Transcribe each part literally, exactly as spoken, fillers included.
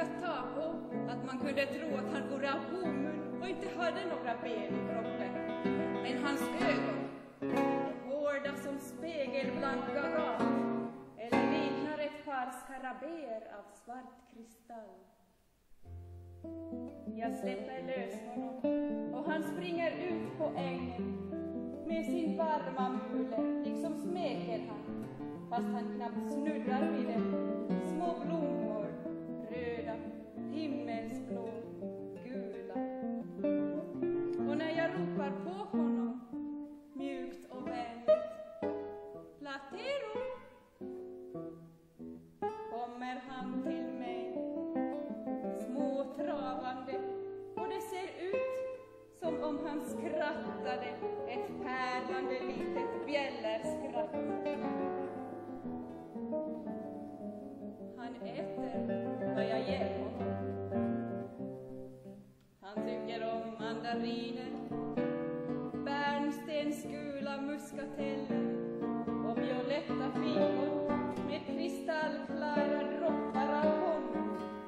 att ta på att man kunde tro att han vore av bomull och inte hade några ben i kroppen. Men hans ögon är hårda som spegelblanka rak eller liknar ett par skarabéer av svart kristall. Jag släpper lös honom och han springer ut på ängen. Med sin varma mule liksom smeker han, fast han knappt snuddar vid det. Små blommor, röda, himmelsblå, gula. Och när jag ropar på honom, mjukt och vänligt, Platero, kommer han till mig, småtravande, och det ser ut som om han skrattade ett pärlande litet bjällerskratt. Han äter vad jag ger honom. Han tycker om mandariner, bärnstensgula muskateller och violetta fikon med kristallklara droppar av honung.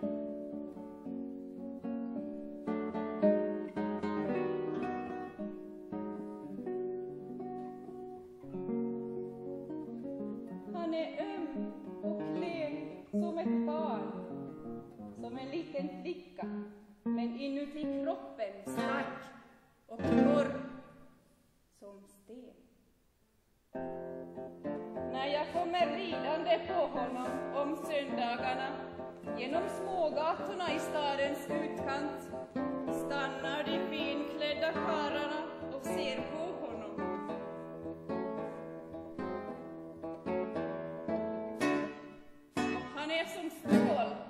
Han är öm och klen som ett barn, som en liten flicka, men inuti kroppen stark och torr som sten. När jag kommer ridande på honom om söndagarna genom smågatorna i stadens utkant stannar de finklädda karlarna och ser på honom. Han är som stål